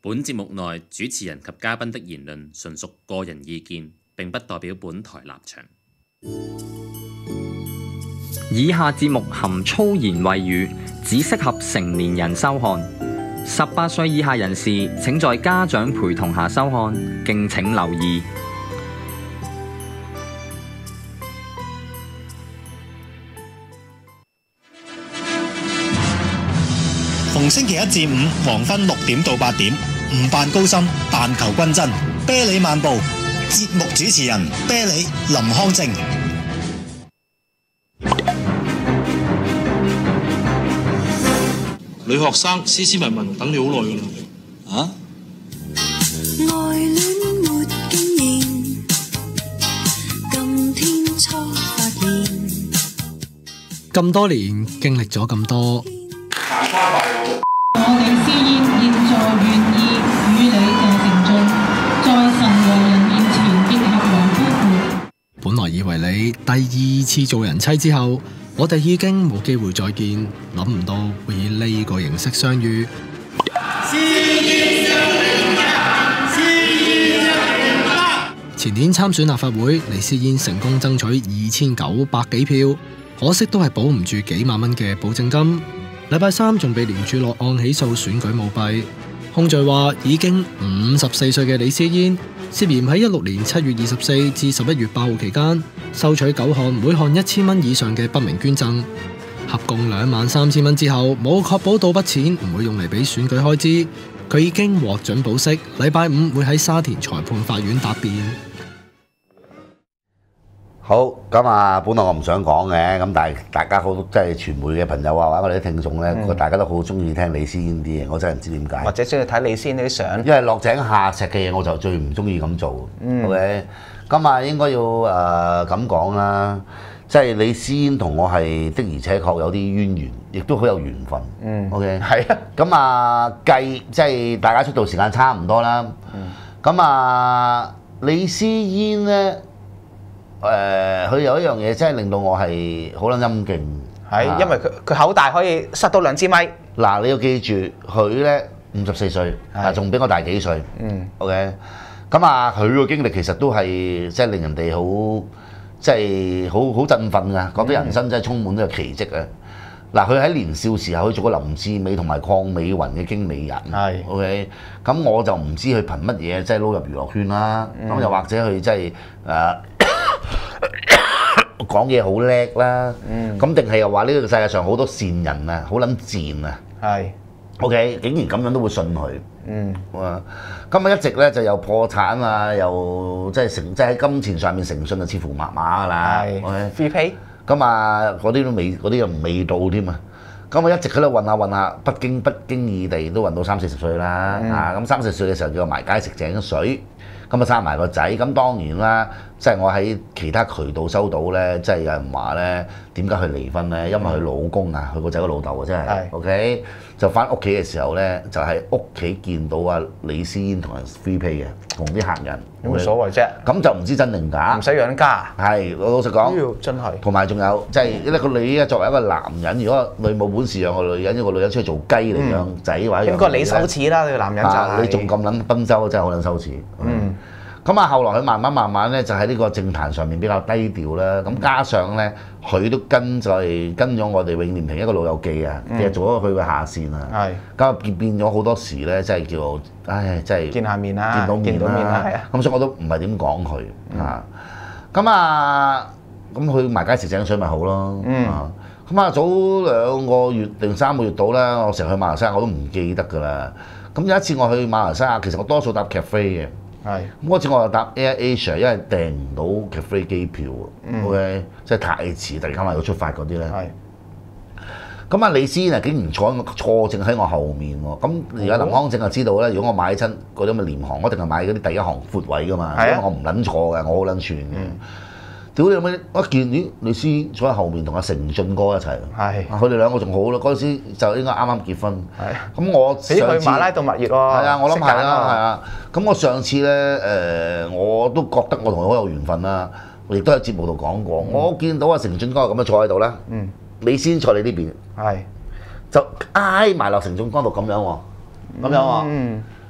本節目內主持人及嘉賓的言論純屬個人意見，並不代表本台立場。 以下節目含粗言穢語，只適合成年人收看。18歲以下人士請在家長陪同下收看，敬請留意。 逢星期一至五黃昏6點到8點，唔扮高深，但求均真。啤梨漫步，節目主持人啤梨林康正。 女學生斯斯文文等你好耐㗎啦。啊？ 愛戀沒經驗，今天初發現。 咁多年經歷咗咁多。 我李思嫣現在願意與你謝成俊，在神和人面前結合為夫婦。 本來以為你第2次做人妻之後，我哋已經冇機會再見，諗唔到會以呢個形式相遇。前年參選立法會，李思嫣成功爭取2900幾票，可惜都係保唔住幾萬蚊嘅保證金。禮拜3仲被廉署落案起訴選舉舞弊，控罪話已經54歲嘅李思嫣涉嫌喺16年7月24至11月8號期間收取9項每項1000蚊以上嘅不明捐贈，合共23000蚊之後，冇確保到筆錢唔會用嚟俾選舉開支，佢已經獲准保釋，禮拜5會喺沙田裁判法院答辯。 好，咁啊，本來我唔想講嘅，咁但係大家好，即係傳媒嘅朋友啊，或者我哋啲聽眾咧，大家都好中意聽李思嫣啲嘢，我真係唔知點解。 或者中意睇李思嫣啲相。因為落井下石嘅嘢，我就最唔中意咁做。OK，咁啊應該要咁講啦，即係李思嫣同我係的而且確有啲淵源，亦都好有緣分。OK，係啊。咁啊計即係大家出道時間差唔多啦。咁啊李思嫣咧。佢有一樣嘢真係令到我係好撚陰勁， 係因為佢口大可以塞到2支咪。 嗱，你要記住，佢咧54歲，仲比我大幾歲。OK，咁啊，佢個經歷其實都係即係令人哋好，即係好振奮㗎，覺得人生真係充滿咗奇蹟啊！嗱，佢喺年少時候，佢做過林志美同埋鄺美雲嘅經理人。係 OK，咁我就唔知佢憑乜嘢即係撈入娛樂圈啦。咁又或者佢即係講嘢好叻啦，咁定係又話呢個世界上好多善人啊，好撚賤啊，係 OK， 竟然咁樣都會信佢，咁啊一直咧就又破產啊，又即係喺金錢上面誠信就似乎麻麻㗎啦，係 free pay， 咁啊嗰啲又未到添啊，咁啊一直喺度運下，不經意地都運到30-40歲啦，咁30歲嘅時候叫我埋街食井水。咁啊生埋個仔，咁當然啦，即係我喺其他渠道收到咧，即係有人話咧，點解佢離婚咧？因為佢老公啊，佢個仔個老豆啊，真係 OK， 就翻屋企嘅時候咧，就喺屋企見到啊李思嫣同人 free pay 嘅，同啲客人， 冇所謂啫。咁就唔知真定假， 唔使養家。係， 老實講， 真係。 同埋仲有，即係一個女作為一個男人，如果你冇本事養個女人，一個女人出去做雞嚟養仔或者養， 應該你羞恥啦，你個男人就係。 你仲咁撚賓州，真係好撚羞恥。咁啊，後來佢慢慢咧，就喺呢個政壇上面比較低調啦。咁加上咧，佢都跟咗我哋永年平一個老友記啊，其實做咗佢嘅下線啊。係。咁啊變咗好多時咧，即係叫，唉，即係見下面啦，見到面啦，係啊。咁所以我都唔係點講佢啊。咁佢埋街食井水咪好咯。咁啊早2個月定3個月到啦，我成日去馬來西亞我都唔記得㗎啦。咁有一次我去馬來西亞，其實我多數搭 cafe 嘅。係，咁嗰次我就搭 Air Asia，因為訂唔到 cafe 機票，OK， 即係太遲，突然間話要出發嗰啲咧。係。咁啊，李思嫣啊，竟然坐正喺我後面喎。咁而家林康正就知道咧，如果我買親嗰啲咁嘅廉航，我一定係買嗰啲第一行闊位㗎嘛，因為我唔撚坐嘅，我好撚串嘅。屌你老味！我見咦，李思嫣坐喺後面同阿成俊哥一齊，佢哋兩個仲好咯。嗰陣時就應該啱啱結婚。咁我上次去馬拉度蜜月喎。係啊，我諗係啦，係啊。咁我上次咧我都覺得我同佢好有緣分啦。我亦都喺節目度講過。我見到阿成俊哥咁樣坐喺度咧，李思嫣坐你呢邊，就挨埋落成俊哥度咁樣喎，咁樣喎。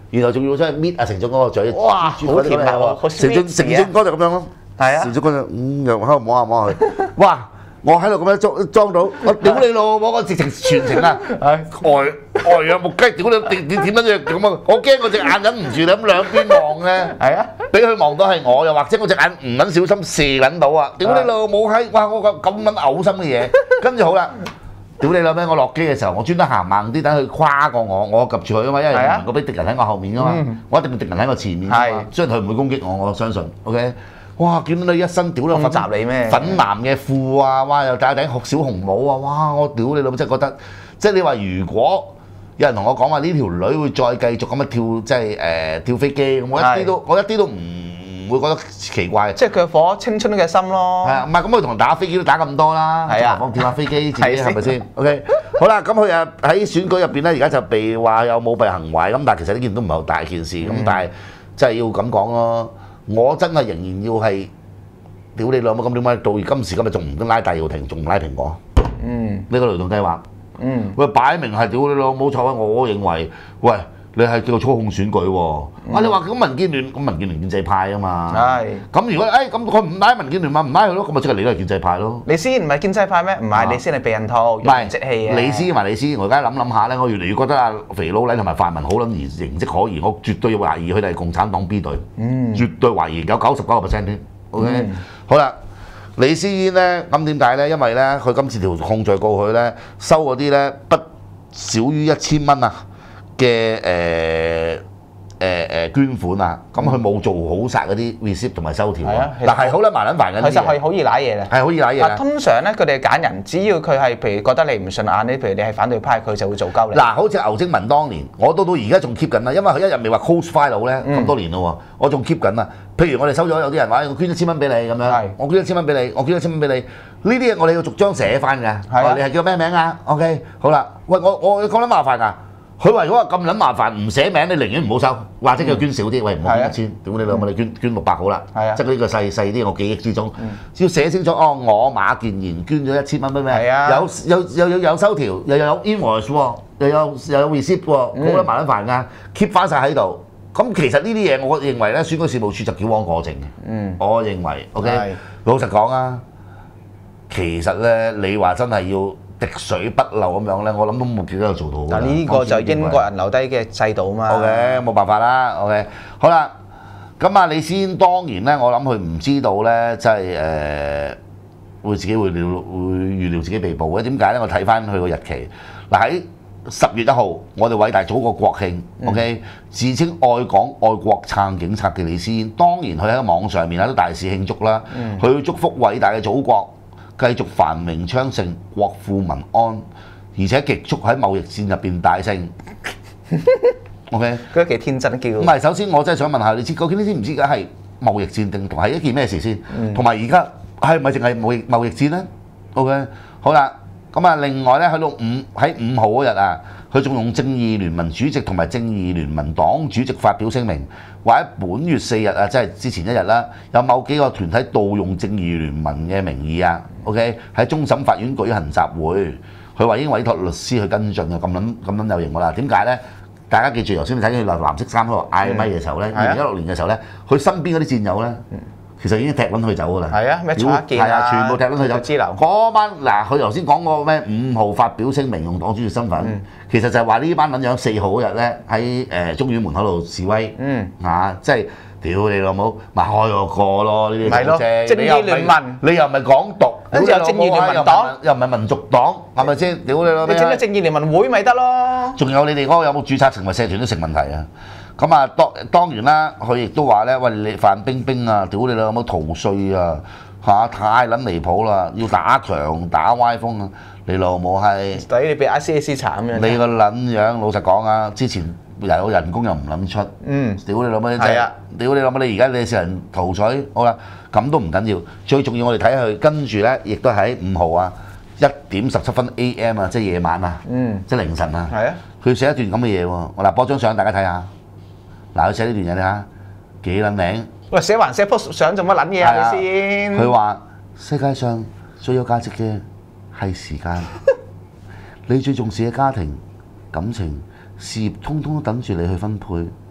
然後仲要真係搣阿成俊嗰個嘴， 哇，好甜蜜喎！ 成俊哥就咁樣咯， 係啊， 成俊哥就又喺度摸下摸下佢，哇！我喺度咁樣裝到，我屌你老母！我直情全程啊，呆若木雞，屌你點撚樣咁啊！我驚我隻眼忍唔住，你咁兩邊望咧，係啊，俾佢望到係我，又或者我隻眼唔撚小心射撚到啊！屌你老母閪！哇！我咁撚嘔心嘅嘢，跟住好啦，屌你老味！我落機嘅時候，我專登行慢啲，等佢跨過我及住佢啊嘛，因為唔能夠俾敵人喺我後面啊嘛，我一定敵人喺我前面啊嘛，雖然佢唔會攻擊我，我相信 ，OK。哇！見到你一身屌到粉雜你咩？ 粉藍嘅褲啊！哇！又戴頂小紅帽啊！哇！我屌你老母真係覺得，即係你話如果有人同我講話呢條女會再繼續咁樣跳，即係跳飛機，我一啲都唔會覺得奇怪。 即係佢火青春嘅心咯。 係啊，唔係咁佢同人打飛機都打咁多啦，係啊，跳下飛機自己係咪先 ？OK， 好啦，咁佢啊喺選舉入邊咧，而家就被話有舞弊行為咁，但係其實呢件都唔係好大件事咁，但係真係要咁講咯。我真係仍然要係屌你老母咁點解到今時今日仲唔拉戴耀廷，仲唔拉蘋果？呢個雷動計劃，喂擺明係屌你老母錯啊！我認為，喂你係叫做操控選舉喎。你話咁民建聯，咁民建聯建制派啊嘛。係。咁如果咁佢唔拉民建聯嘛，唔拉佢咯，咁咪即係你都係建制派咯。 你先唔係建制派咩？唔係你先係避孕套，用即氣啊！ 你先埋你先，我而家諗下咧，我越嚟越覺得阿肥佬黎同埋泛民好撚而形跡可疑，我絕對懷疑佢哋係共產黨 B 隊，絕對懷疑有99%添。OK，好啦，李思嫣咧，咁點解咧？因為咧，佢今次條控罪告佢咧，收嗰啲咧不少於1000蚊啊嘅捐款啊，咁佢冇做好晒嗰啲 receipt 同埋收條啊，但係好撚麻撚煩嘅， 其實係好易賴嘢嘅， 係好易賴嘢。 嗱，通常咧佢哋揀人，只要佢係譬如覺得你唔順眼，你譬如你係反對派，佢就會做鳩你。 嗱，好似牛精文當年，我到而家仲 keep 緊啦，因為佢一日未話 close file 咧咁多年咯喎，我仲 keep 緊啊。譬如我哋收咗有啲人話，我捐1000蚊俾你咁樣，我捐1000蚊俾你，我捐1000蚊俾你，呢啲嘢我哋要逐張寫翻㗎。你係叫咩名啊 ？OK， 好啦，喂，我講得麻煩㗎。佢話如果話咁撚麻煩唔寫名，你寧願唔好收，或者叫捐少啲，喂唔好捐1000，屌你老母你捐600好啦，即係呢個細啲我記憶之中，只要寫清楚哦，我馬建賢捐咗1000蚊俾咩？有收條，又有 invoice 喎，又有 receipt 喎，好撚麻撚煩㗎 ，keep 翻晒喺度。咁其實呢啲嘢，我認為咧，選舉事務處就矯枉過正嘅。我認為 OK， 老實講啊，其實咧你話真係要滴水不漏咁樣咧，我諗都冇幾多度做到。 但呢個就英國人留低嘅制度嘛。 OK， 冇辦法啦。OK， 好啦，咁啊，李思嫣當然咧，我諗佢唔知道咧，即係會自己會預料自己被捕嘅。點解咧？我睇翻佢個日期，嗱喺10月1號，我哋偉大祖國國慶 ，OK， 自稱愛港愛國撐警察嘅李思嫣，當然佢喺網上面都大肆慶祝啦，佢要祝福偉大嘅祖國繼續繁榮昌盛、國富民安，而且極速喺貿易戰入邊大勝。OK， 佢都幾天真叫。 唔係，首先我真係想問下你知，究竟你知唔知而家係貿易戰定同係一件咩事先？同埋而家係咪淨係貿易戰咧 ？OK， 好啦。咁啊，另外咧，去到喺5號嗰日啊，佢仲用正義聯盟主席同埋正義聯盟黨主席發表聲明，話喺本月4日啊，即係之前一日啦，有某幾個團體盜用正義聯盟嘅名義啊 ，OK， 喺終審法院舉行集會，佢話已經委託律師去跟進嘅，咁撚有型㗎啦。點解咧？大家記住，頭先你睇佢藍色衫嗰度嗌咪嘅時候咧，2016年嘅時候咧，佢身邊嗰啲戰友咧。其實已經踢撚佢走㗎啦， 係啊，咩蔡健啊， 全部踢撚佢走。嗰班嗱，佢頭先講過咩5號發表聲明用黨主席身份，其實就係話呢班撚樣4號嗰日咧喺中院門口度示威，即係屌你老母，咪開個過咯呢啲啫。 正義聯盟， 你又唔係港獨， 跟住有正義聯盟黨， 又唔係民族黨，係咪先？屌你老母！ 你整個正義聯盟會咪得咯？ 仲有你哋嗰個有冇註冊成為社團都成問題啊！咁啊，當然啦，佢亦都話咧，喂，你范冰冰啊，屌你老母逃稅啊，太撚離譜啦，要打強打歪風啊，你老母係抵你俾 ICAC 查咁樣。 你個撚樣，老實講啊，之前有人工又唔撚出，屌你老母真係，屌你老母你而家你成人逃稅，好啦，咁都唔緊要，最重要我哋睇下佢跟住咧，亦都喺5號啊1點17分 AM 啊，即係夜晚啊，即係凌晨啊，佢寫一段咁嘅嘢喎，我嗱播張相大家睇下。嗱，佢寫呢段嘢你睇，幾撚靚？ 喂，寫還寫幅相做乜撚嘢啊？你先。 佢話：世界上最有價值嘅係時間，你最重視嘅家庭、感情、事業，通通都等住你去分配。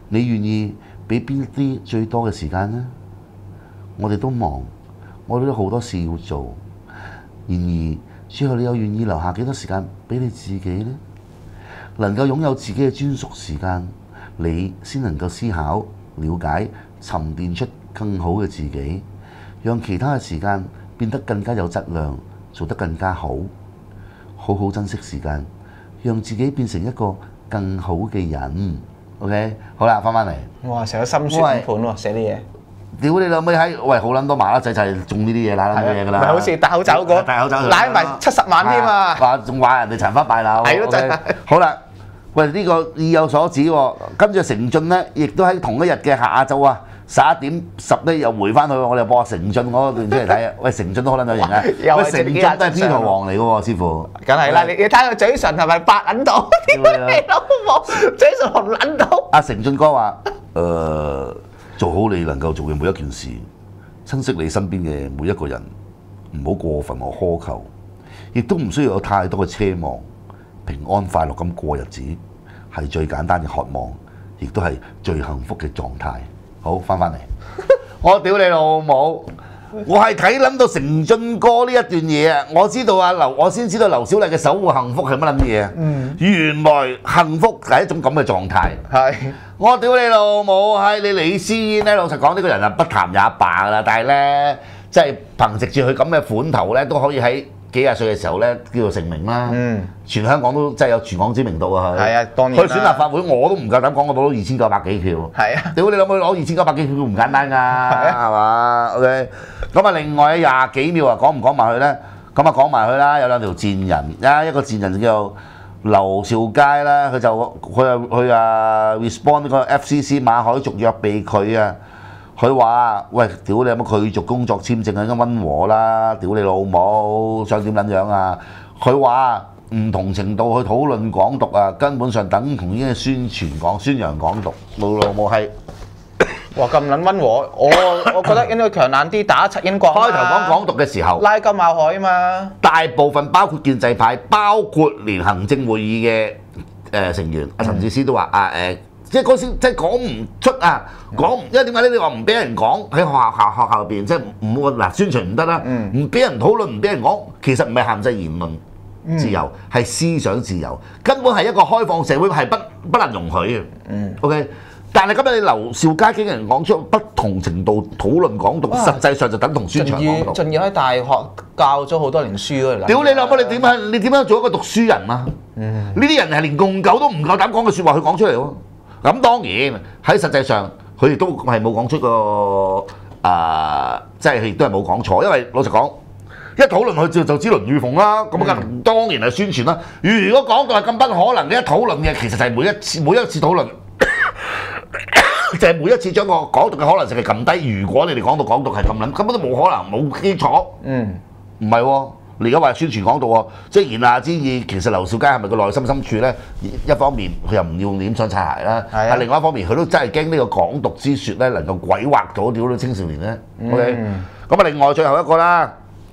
你願意俾邊啲最多嘅時間呢？我哋都忙，我哋都好多事要做。然而，最後你又願意留下幾多時間俾你自己呢？能夠擁有自己嘅專屬時間，你先能夠思考、了解、沉澱出更好嘅自己，讓其他嘅時間變得更加有質量，做得更加好。好好珍惜時間，讓自己變成一個更好嘅人。OK， 好啦，翻嚟。 哇！成個心酸盤喎，寫啲嘢。 屌你老味閪！喂，好撚多麻甩仔就係中呢啲嘢，揦撚嘢㗎啦。 唔係好似戴口罩個， 戴口罩揦埋70萬添啊！ 話仲話人哋殘花敗柳。 係咯，真係。 好啦，喂，呢個意有所指喎。跟住成俊咧，亦都喺同一日嘅下晝啊，11:10咧又回翻去，我哋播成俊嗰段出嚟睇啊。喂，成俊都好撚有型啊！喂，成俊都係 P 圖王嚟㗎喎，師傅。 梗係啦，你睇佢嘴唇係咪白撚到？屌你老母，嘴唇紅撚到。 阿成俊哥話：做好你能夠做嘅每一件事，珍惜你身邊嘅每一個人，唔好過分我苛求，亦都唔需要有太多嘅奢望，平安快樂咁過日子係最簡單嘅渴望，亦都係最幸福嘅狀態。好，翻嚟，我屌你老母！我係睇諗到成俊哥呢一段嘢啊！我知道我先知道劉小麗嘅守護幸福係乜撚嘢啊！原來幸福係一種咁嘅狀態。係，我屌你老母係你李思嫣咧，老實講呢個人啊不談也罷㗎啦，但係咧即係憑藉住佢咁嘅款頭咧，都可以喺幾廿歲嘅時候咧叫做成名啦。全香港都真係有全港知名度啊！佢係啊，當然佢選立法會我都唔夠膽講，我攞到2900幾票。係啊，屌你諗佢攞2900幾票唔簡單㗎，係嘛 ？OK。咁啊，另外20幾秒啊，講唔講埋佢咧？咁啊，講埋佢啦。有兩條賤人，一個賤人就叫做劉兆佳啦，佢啊 respond 呢個 FCC 馬海續約被拒啊。佢話：喂，屌你有冇拒絕工作簽證啊？應該溫和啦，屌你老母，想點撚樣啊？佢話唔同程度去討論港獨啊，根本上等同已經係宣揚港獨，老母係。 哇！咁撚溫和，我覺得應該強硬啲打柒英國。 開頭講港獨嘅時候， 拉金馬海啊嘛。大部分包括建制派，包括連行政會議嘅成員，阿陳智思都話即係嗰時即係講唔出啊，因為點解咧？你話唔俾人講喺學校入邊，即係唔好嗱宣傳唔得啦，唔俾人討論，唔俾人講，其實唔係限制言論自由，係思想自由，根本係一個開放社會，係不能容許嘅。OK。但係今日你劉兆佳竟然講出不同程度討論港獨，實際上就等同宣傳港獨。 仲要喺大學教咗好多年書嗰度。 屌你老母！你點樣做一個讀書人啊？呢啲人係連共狗都唔夠膽講嘅説話，佢講出嚟喎。咁當然喺實際上，佢亦都係冇講出個即係亦都係冇講錯，因為老實講，一討論佢就知倫與鳳啦。咁當然係宣傳啦。如果講到係咁不可能嘅一討論嘅，其實就係每一次討論。就係每一次將個港獨嘅可能性係撳低。如果你哋講到港獨係咁撚，根本都冇可能冇基礎。唔係喎，你而家話宣傳港獨喎，即係言下之意，其實劉兆佳係咪個內心深處咧？一方面佢又唔要點想擦鞋啦，但另外一方面佢都真係驚呢個港獨之説咧能夠鬼惑咗屌啲青少年咧。OK，咁啊，另外最後一個啦，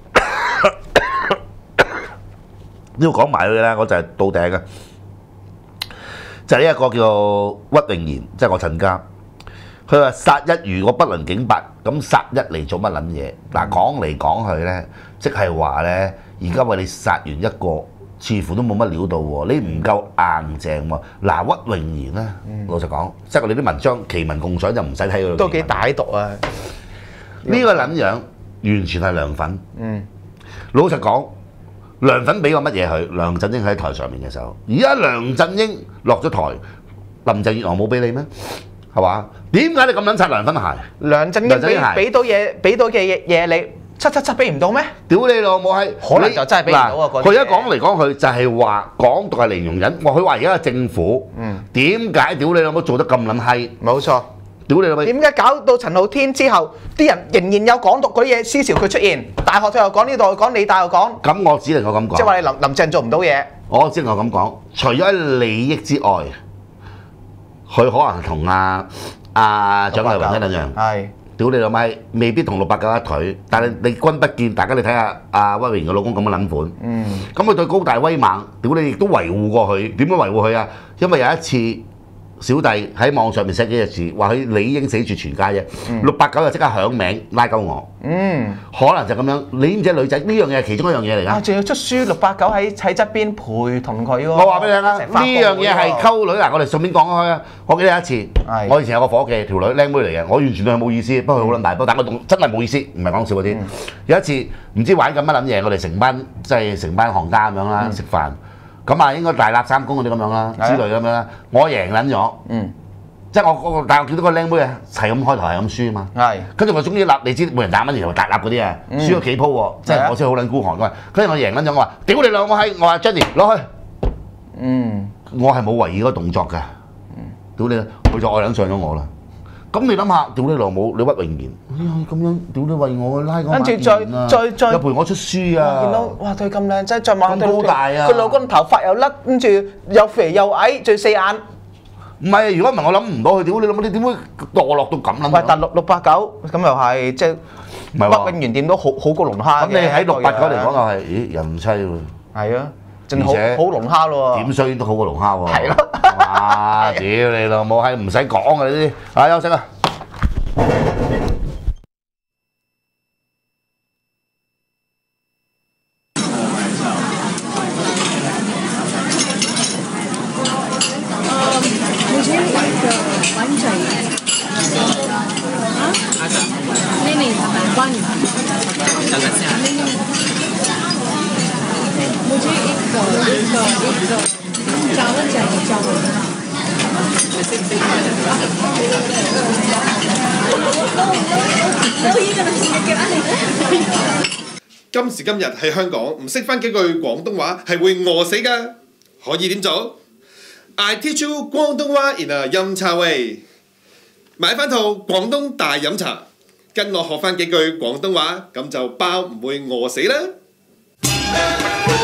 呢個講埋佢啦，我就係到頂嘅。就係呢一個叫屈穎妍，即係我親家。佢話殺一如果不能警白，咁殺一嚟做乜撚嘢？嗱，講嚟講去咧，即係話咧，而家為你殺完一個，似乎都冇乜料到喎，你唔夠硬淨喎。嗱，屈穎妍咧，老實講，即係我哋啲文章奇文共賞就唔使睇佢。 都幾歹毒啊！ 呢個撚樣完全係梁粉。老實講。梁粉俾個乜嘢佢？梁振英喺台上面嘅時候，而家梁振英落咗台，林鄭月娥冇俾你咩？係嘛？點解你咁撚擦梁粉鞋？ 梁振英俾到嘅嘢你777俾唔到咩？ 屌你老母係， 可能就真係俾唔到啊！ 佢而家講嚟講去就係話港獨係零容忍。佢話而家嘅政府點解屌你老母做得咁撚閪？ 冇錯。 屌你老味！ 點解搞到陳浩天之後，啲人仍然有港獨嗰啲嘢思潮佢出現？大學佢又講，呢度又講，理大又講。咁我只能夠咁講。 即係話你林鄭做唔到嘢。我只能夠咁講， 除咗喺利益之外，佢可能同蔣麗芸一樣。係。屌你老味，未必同689一腿，但係你君不見，大家你睇下屈穎妍嘅老公咁嘅撚款。咁佢對高大威猛，屌你亦都維護過佢。點樣維護佢啊？因為有一次小弟喺網上面寫幾隻字，話佢理應死住全家啫。689就即刻響名拉鳩我。可能就咁樣。你唔知女仔呢樣嘢係其中一樣嘢嚟㗎。 仲要出書689喺側邊陪同佢喎。 我話俾你聽啦，呢樣嘢係溝女嗱，我哋順便講開啊。我記得有一次，我以前有個伙計條女靚妹嚟嘅，我完全對佢冇意思，不過佢好撚大波，但我真係冇意思，唔係講笑嗰啲。有一次唔知玩緊乜撚嘢，我哋成班即係成班行家咁樣啦，食飯。咁啊，應該大立三公嗰啲咁樣啦，之類咁樣啦，我贏撚咗，即係我但係我見到個靚妹啊，係咁開頭係咁輸啊嘛，跟住我終於立，你知每人打蚊然後大立嗰啲啊，輸咗幾鋪喎，即係我真係好撚孤寒㗎，跟住我贏撚咗，我話屌你兩個閪，我話 Jenny 攞去，我係冇為意嗰個動作㗎，屌你，佢就愛撚上咗我啦。咁你諗下，屌你老母，你屈榮賢，哎呀咁樣，屌你為我拉我，跟住再又陪我出書啊！ 見到哇，佢咁靚仔，再望咁高大啊！ 佢老公頭髮又甩，跟住又肥又矮，最四眼。 唔係，如果唔係我諗唔到佢，屌你老母，你點會墮落到咁撚？ 喂，但689咁又係即係屈榮賢點都好過龍蝦嘅。 咁你喺689嚟講又係，咦人妻喎？ 係啊，仲好龍蝦咯喎。 點衰都好過龍蝦喎。 係咯。 哇！屌你老母係唔使講嘅呢啲，啊休息啊！ 今時今日喺香港唔識翻幾句廣東話係會餓死㗎，可以點做 ？I teach you 廣東話 in a 飲茶 way， 買翻套廣東大飲茶，跟我學翻幾句廣東話，咁就包唔會餓死啦。